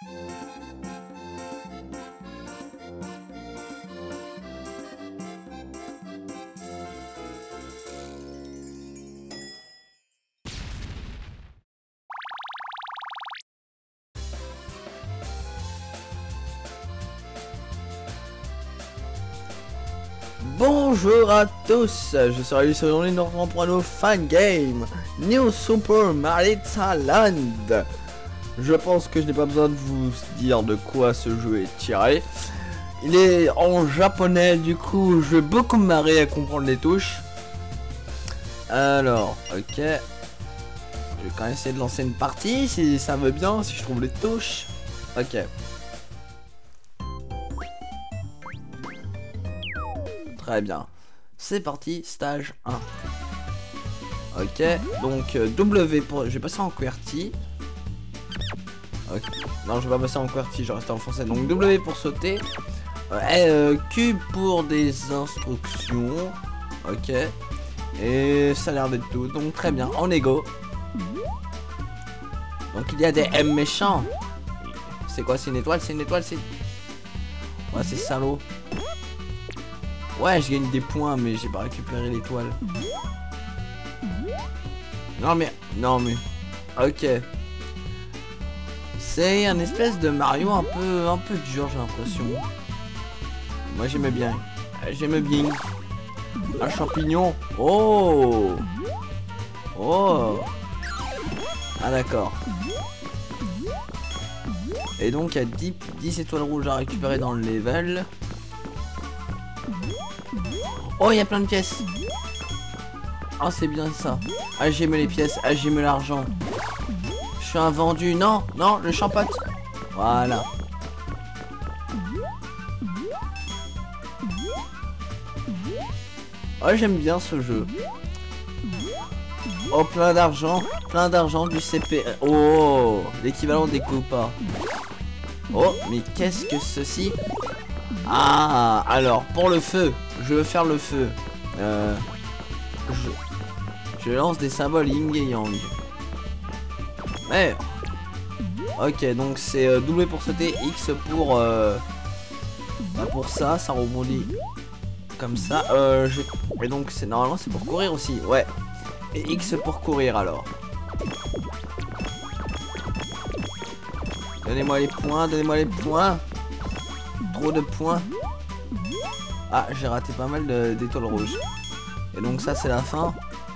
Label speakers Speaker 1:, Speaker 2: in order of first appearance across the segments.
Speaker 1: Bonjour à tous, je suis Alice et aujourd'hui nous retrouvons pour un nouveau fan game New Super Mario Land. Je pense que je n'ai pas besoin de vous dire de quoi ce jeu est tiré. Il est en japonais, du coup je vais beaucoup me marrer à comprendre les touches. Alors, ok. Je vais quand même essayer de lancer une partie si ça veut bien, si je trouve les touches. Ok. Très bien. C'est parti, stage 1. Ok, donc W pour... Je vais passer en QWERTY. Ok. Non, je vais pas passer en QWERTY, je reste en français. Donc W pour sauter. Q pour des instructions. Ok. Et ça a l'air d'être tout. Donc très bien, on est go. Donc il y a des M méchants. C'est quoi, c'est une étoile? C'est une étoile, c'est... Ouais, c'est salaud. Ouais, je gagne des points, mais j'ai pas récupéré l'étoile. Non mais... Ok. C'est un espèce de Mario un peu dur, j'ai l'impression. Moi j'aimais bien. J'aimais bien. Un champignon. Oh. Oh. Ah d'accord. Et donc il y a 10 étoiles rouges à récupérer dans le level. Oh, il y a plein de pièces. Oh, c'est bien ça. Ah, j'aime les pièces. Ah, j'aime l'argent. Je suis un vendu. Non, non, le champote. Voilà. Oh, j'aime bien ce jeu. Oh, plein d'argent. Plein d'argent du CP. Oh, l'équivalent des Koopas. Oh, mais qu'est-ce que ceci? Ah, alors, pour le feu. Je veux faire le feu. Je lance des symboles yin et yang. Merde. Ok, donc c'est W pour sauter, X pour pour ça, ça rebondit comme ça. Et donc c'est normalement c'est pour courir aussi, ouais. Et X pour courir alors. Donnez-moi les points, donnez-moi les points. Trop de points. Ah, j'ai raté pas mal d'étoiles rouges. Et donc ça c'est la fin.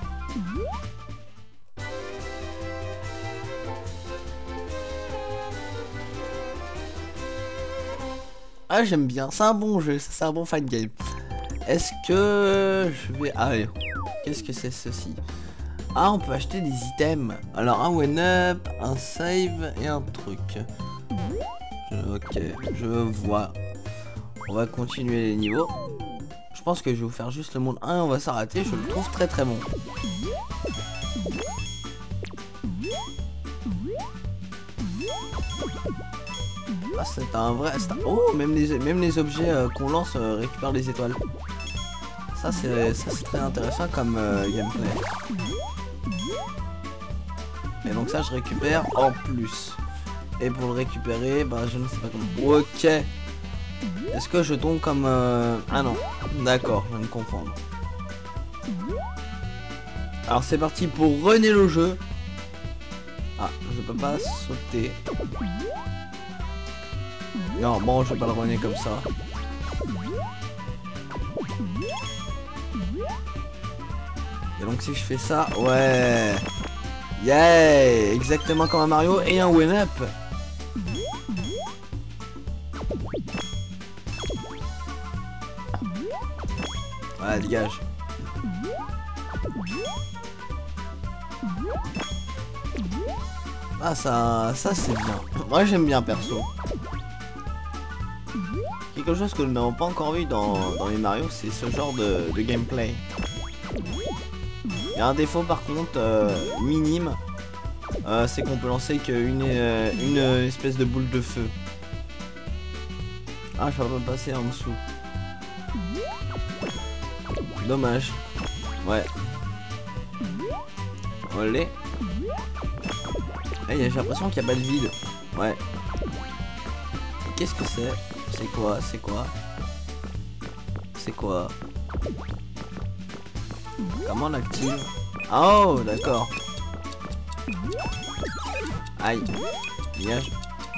Speaker 1: Ah, j'aime bien, c'est un bon jeu, c'est un bon fan game. Est-ce que je vais... Ah ouais, qu'est-ce que c'est ceci? Ah, on peut acheter des items. Alors un one-up, un save et un truc. Ok, je vois. On va continuer les niveaux. Je pense que je vais vous faire juste le monde 1 et on va s'arrêter. Je le trouve très très bon. Ah, c'est un vrai... Oh, même les objets qu'on lance récupèrent des étoiles. Ça c'est très intéressant comme gameplay. Et donc ça je récupère en plus. Et pour le récupérer, bah je ne sais pas comment. Ok. Est-ce que je tombe comme... Ah non. D'accord, je viens de comprendre. Alors c'est parti pour runner le jeu. Ah, je peux pas sauter. Non, bon, je vais pas le runner comme ça. Et donc si je fais ça, ouais. Yeah, exactement comme un Mario et un one-up. Voilà, dégage. Ah, ça c'est bien. Moi j'aime bien perso. Quelque chose que nous n'avons pas encore vu dans les Mario, c'est ce genre de gameplay. Il y a un défaut par contre minime, c'est qu'on peut lancer qu'une espèce de boule de feu. Ah, je peux pas passer en dessous. Dommage. Ouais. Olé. Hey, j'ai l'impression qu'il n'y a pas de vide. Ouais. qu'est-ce que c'est? C'est quoi? C'est quoi? C'est quoi? Comment on active? Oh, d'accord. Aïe. Dégage.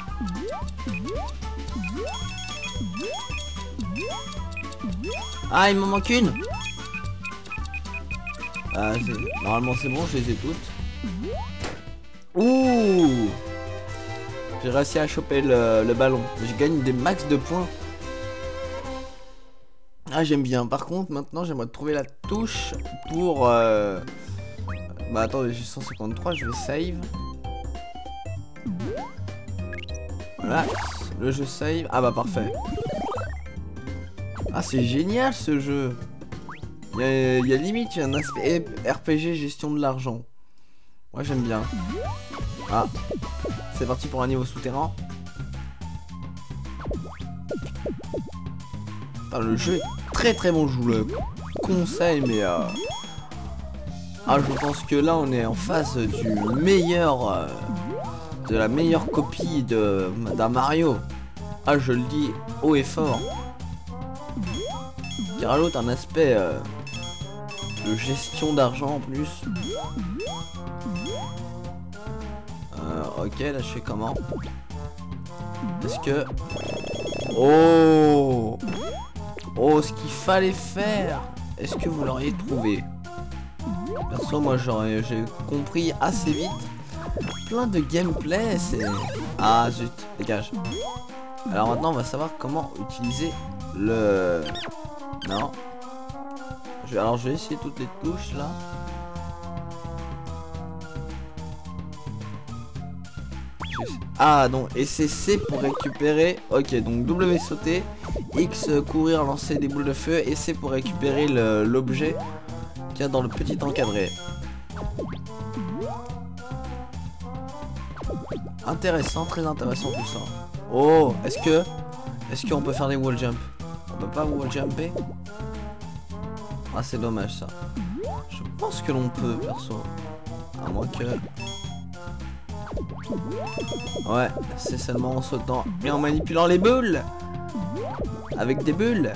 Speaker 1: Ah, il m'en manque une. Normalement c'est bon, je les ai toutes. Ouh, j'ai réussi à choper le ballon. Je gagne des max de points. Ah, j'aime bien. Par contre, maintenant j'aimerais trouver la touche pour... Bah attendez, j'ai 153, je vais save. Voilà, le jeu save. Ah bah parfait. Ah, c'est génial ce jeu. Il y a limite un aspect RPG gestion de l'argent. Moi j'aime bien. Ah, c'est parti pour un niveau souterrain. Ah, le jeu est très très bon, je vous le conseille, mais ah, je pense que là on est en face du meilleur, de la meilleure copie d'un Mario. Ah, je le dis haut et fort. Car l'autre a un aspect de gestion d'argent en plus. Ok, là je fais comment? Est-ce que... Oh, oh, ce qu'il fallait faire. Est-ce que vous l'auriez trouvé? Perso, moi j'ai compris assez vite. Plein de gameplay, c'est... Ah zut, dégage. Alors maintenant on va savoir comment utiliser le... Non. Alors je vais essayer toutes les touches là. Ah non, et c'est C pour récupérer. Ok, donc W sauter, X courir, lancer des boules de feu, et C pour récupérer l'objet qu'il y a dans le petit encadré. Intéressant, très intéressant tout ça. Oh, est-ce qu'on peut faire des wall jump? On peut pas wall jumper? Ah, c'est dommage ça. Je pense que l'on peut, perso. À moins que... Ouais, c'est seulement en sautant et en manipulant les boules. Avec des bulles.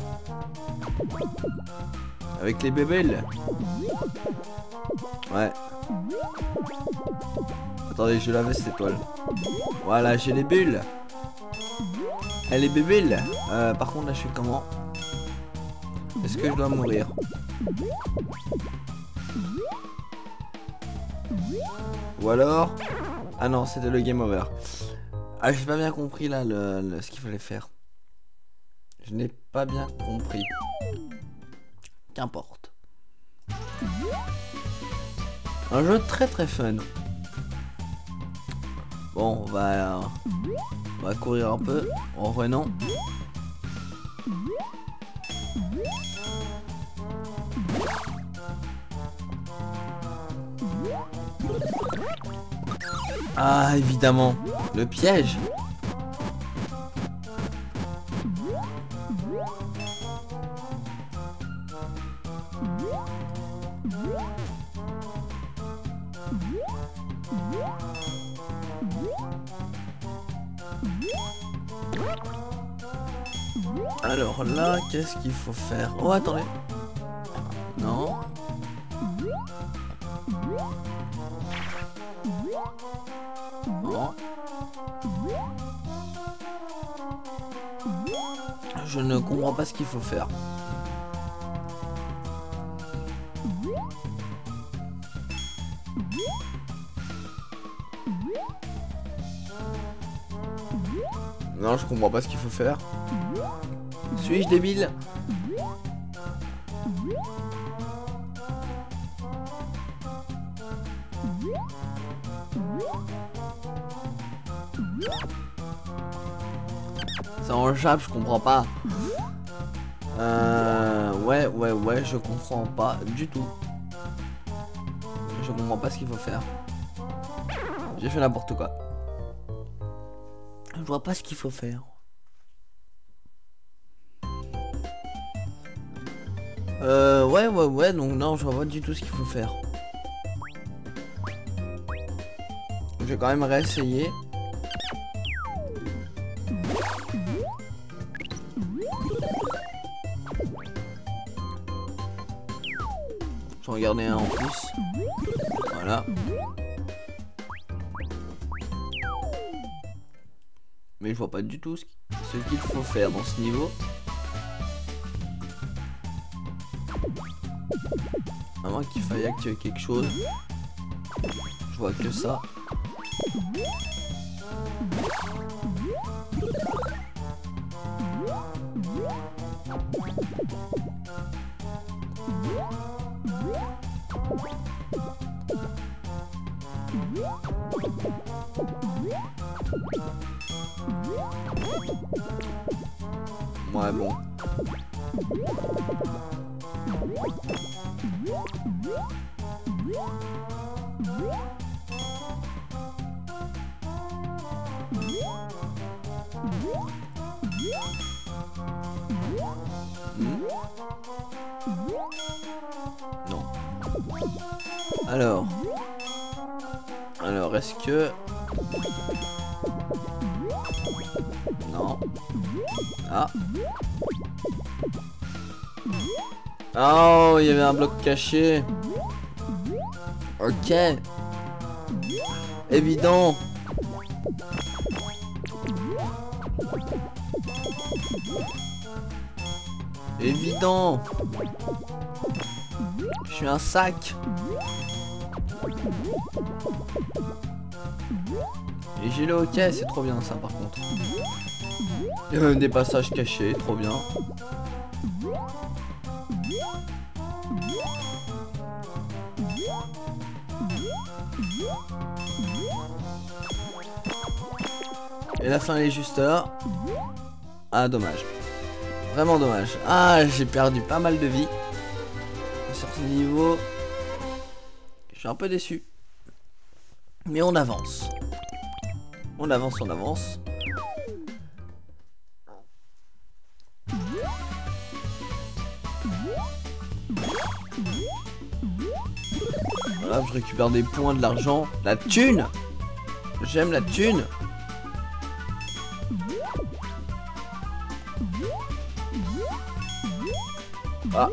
Speaker 1: Avec les bébés. Ouais. Attendez, je l'avais cette étoile. Voilà, j'ai les bulles. Elle est bébé. Par contre, là, je fais comment? Est-ce que je dois mourir? Ou alors... Ah non, c'était le game over. Ah, j'ai pas bien compris là ce qu'il fallait faire. Je n'ai pas bien compris. Qu'importe. Un jeu très très fun. Bon, on va courir un peu. En revenant. Ah, évidemment, le piège. Alors là, qu'est-ce qu'il faut faire? Oh, attendez. Non. Non. Je ne comprends pas ce qu'il faut faire. Non, je comprends pas ce qu'il faut faire. Suis-je débile? C'est en jap, je comprends pas. Ouais, je comprends pas du tout. Je comprends pas ce qu'il faut faire. J'ai fait n'importe quoi. Je vois pas ce qu'il faut faire. Ouais, donc non, je vois pas du tout ce qu'il faut faire. Je vais quand même réessayer. en garder un en plus. Voilà. Mais je vois pas du tout ce qu'il faut faire dans ce niveau. À moins qu'il faille activer quelque chose. Je vois que ça. Ouais, bon. Non. Alors, est-ce que... Non. Ah. Oh, il y avait un bloc caché. Ok. Évident. Évident. Je suis un sac. Et j'ai le hockey, c'est trop bien ça par contre. Il y a même des passages cachés, trop bien. Et la fin elle est juste là. Ah dommage. Vraiment dommage. Ah j'ai perdu pas mal de vie. Sur ce niveau. Je suis un peu déçu. Mais on avance. On avance, on avance. Voilà, je récupère des points, de l'argent. La thune. J'aime la thune. Ah.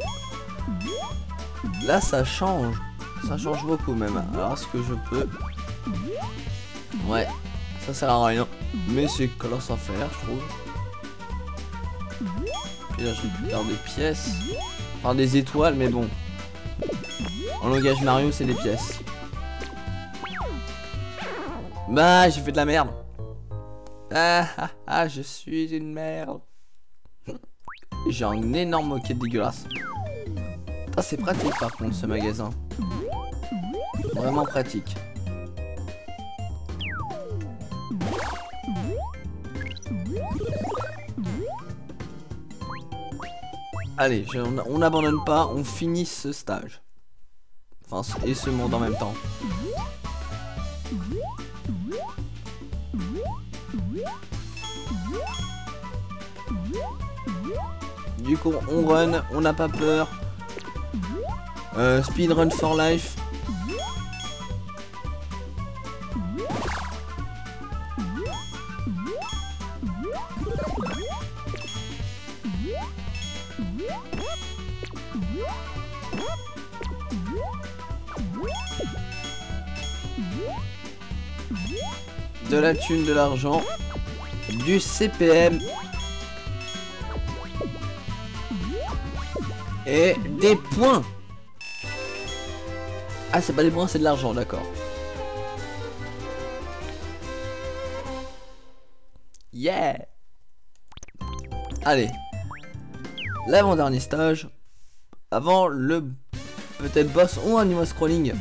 Speaker 1: Là ça change. Ça change beaucoup même. Alors est-ce que je peux... Ouais. Ça sert à rien. Mais c'est colosse à faire je trouve. Et là je récupère des pièces. Enfin des étoiles mais bon. En langage Mario c'est des pièces. Bah j'ai fait de la merde. Ah je suis une merde. J'ai un énorme moquette dégueulasse. Ah c'est pratique par contre ce magasin. Vraiment pratique. Allez, on n'abandonne pas, on finit ce stage. Enfin, et ce monde en même temps. Du coup, on run, on n'a pas peur. Speedrun for life. De la thune, de l'argent, du CPM et des points. Ah c'est pas des points, c'est de l'argent, d'accord. Yeah. Allez, l'avant-dernier stage avant le peut-être boss ou un niveau scrolling.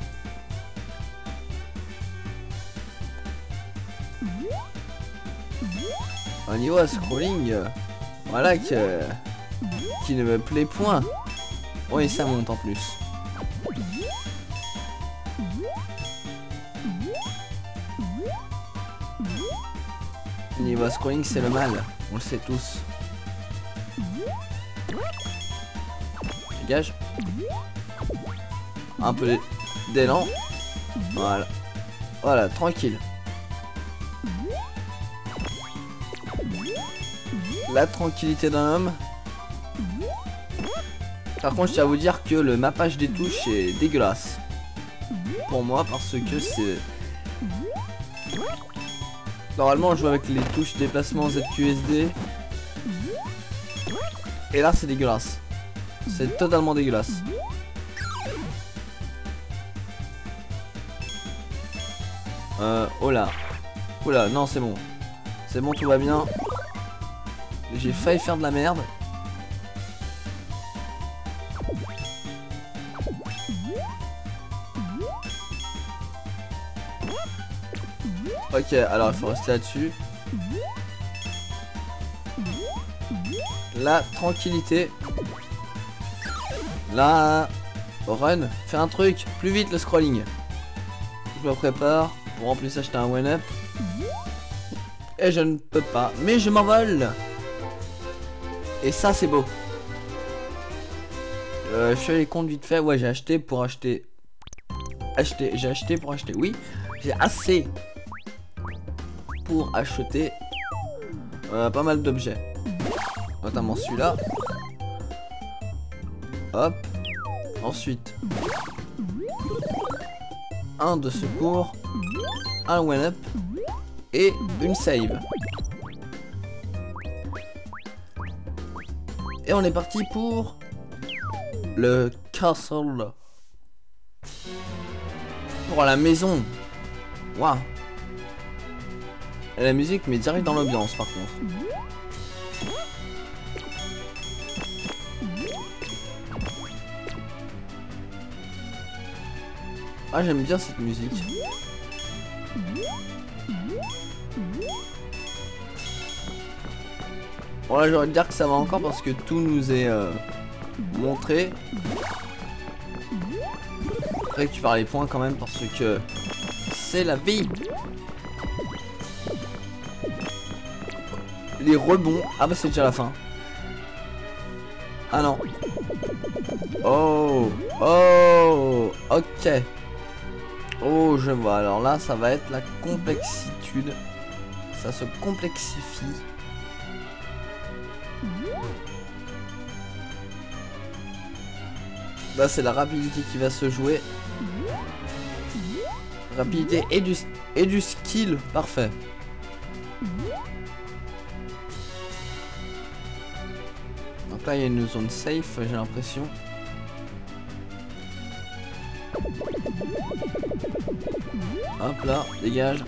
Speaker 1: Un niveau à scrolling, voilà qui ne me plaît point. Oui, ça monte en plus. Niveau à scrolling, c'est le mal, on le sait tous. Dégage. Un peu d'élan. Voilà. Voilà, tranquille. La tranquillité d'un homme. Par contre, je tiens à vous dire que le mappage des touches est dégueulasse. Pour moi, parce que c'est... Normalement, je joue avec les touches déplacement ZQSD. Et là, c'est dégueulasse. C'est totalement dégueulasse. Oh là. Oh là, non, c'est bon. C'est bon, tout va bien. J'ai failli faire de la merde. Ok, alors il faut rester là-dessus. La tranquillité. Là, run, fais un truc, plus vite le scrolling. Je me prépare. Pour en plus acheter un one-up. Et je ne peux pas, mais je m'envole. Et ça c'est beau. Je suis allé compte vite fait. Ouais, j'ai acheté pour acheter. J'ai acheté pour acheter. Oui, j'ai assez pour acheter pas mal d'objets. Notamment celui-là. Hop. Ensuite, un de secours, un one-up et une save. Et on est parti pour le castle. Pour la maison. Waouh. Et la musique met direct dans l'ambiance par contre. Ah, j'aime bien cette musique. Bon là j'aurais de dire que ça va encore parce que tout nous est montré. Récupère les points quand même parce que c'est la vie. Les rebonds. Ah bah c'est déjà la fin. Ah non. Oh. Oh. Ok. Oh je vois. Alors là ça va être la complexitude. Ça se complexifie. Là c'est la rapidité qui va se jouer. Rapidité et du skill. Parfait. Donc là il y a une zone safe, j'ai l'impression. Hop là, dégage.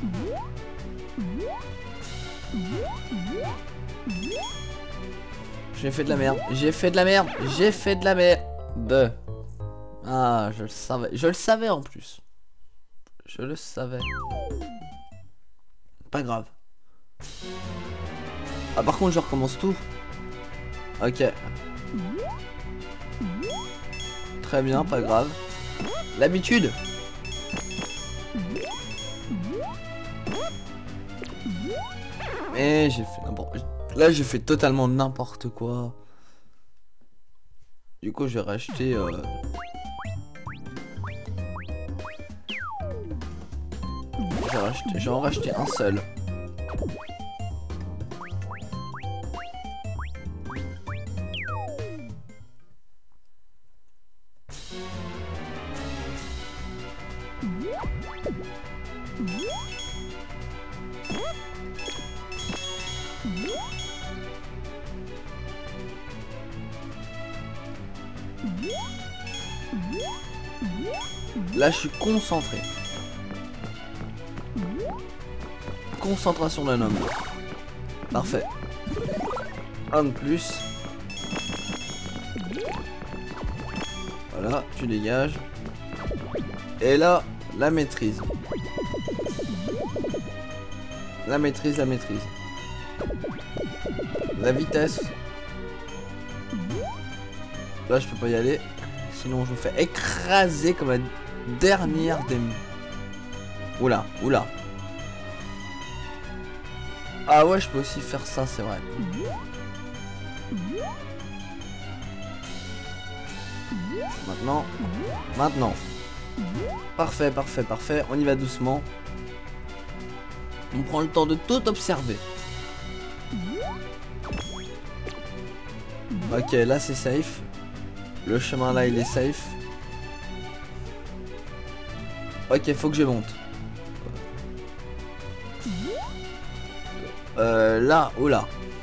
Speaker 1: J'ai fait de la merde, j'ai fait de la merde, j'ai fait de la merde. Ah, je le savais en plus. Je le savais. Pas grave. Ah par contre je recommence tout. Ok. Très bien, pas grave. L'habitude. Mais j'ai fait n'importe. Là j'ai fait totalement n'importe quoi. Du coup je vais racheter je vais en racheter un seul. Là je suis concentré. Concentration d'un homme. Parfait. Un de plus. Voilà, tu dégages. Et là, la maîtrise. La maîtrise, la maîtrise. La vitesse. Là, je peux pas y aller. Sinon, je me fais écraser comme la dernière des... Oula, oula. Ah ouais, je peux aussi faire ça, c'est vrai. Maintenant. Maintenant. Parfait, parfait, parfait. On y va doucement. On prend le temps de tout observer. Ok, là c'est safe. Le chemin là il est safe. Ok, faut que je monte. Là, oula.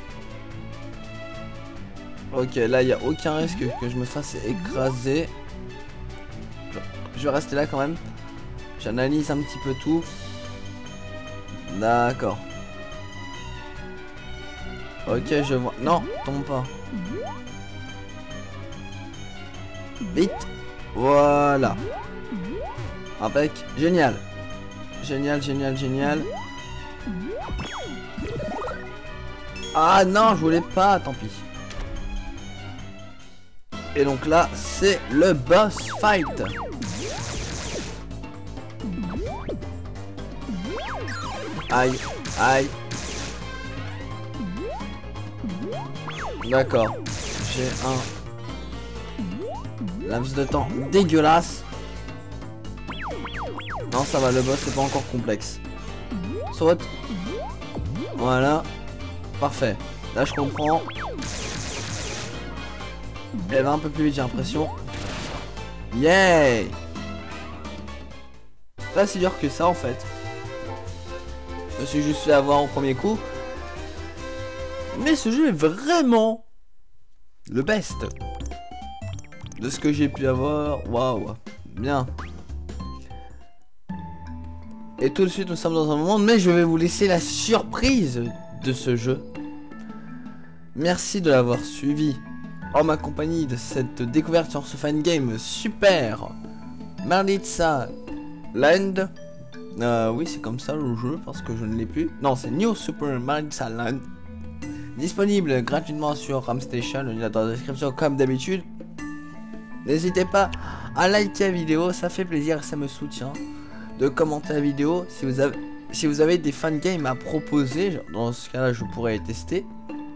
Speaker 1: Ok, là il n'y a aucun risque que je me fasse écraser. Je vais rester là quand même. J'analyse un petit peu tout. D'accord. Ok, je vois. Non, tombe pas. Vite. Voilà. Impec. Génial. Génial, génial, génial. Ah non, je voulais pas, tant pis. Et donc là, c'est le boss fight. Aïe, aïe. D'accord. J'ai un laps de temps dégueulasse. Non, ça va, le boss c'est pas encore complexe. Saute. Voilà. Parfait. Là, je comprends. Elle va un peu plus vite, j'ai l'impression. Yay! Pas si dur que ça, en fait. Je me suis juste fait avoir au premier coup. Mais ce jeu est vraiment le best de ce que j'ai pu avoir. Waouh, bien. Et tout de suite nous sommes dans un moment, mais je vais vous laisser la surprise de ce jeu. Merci de l'avoir suivi en ma compagnie de cette découverte sur ce fan game super Maritza Land. Oui, c'est comme ça le jeu parce que je ne l'ai plus. Non, c'est New Super Maritza Land. Disponible gratuitement sur RamStation, le lien dans la description comme d'habitude. N'hésitez pas à liker la vidéo, ça fait plaisir, ça me soutient. De commenter la vidéo si vous avez des fan games à proposer, dans ce cas là je pourrais les tester.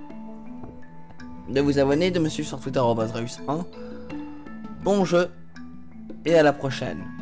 Speaker 1: De vous abonner, de me suivre sur Twitter @reus1. Bon jeu et à la prochaine.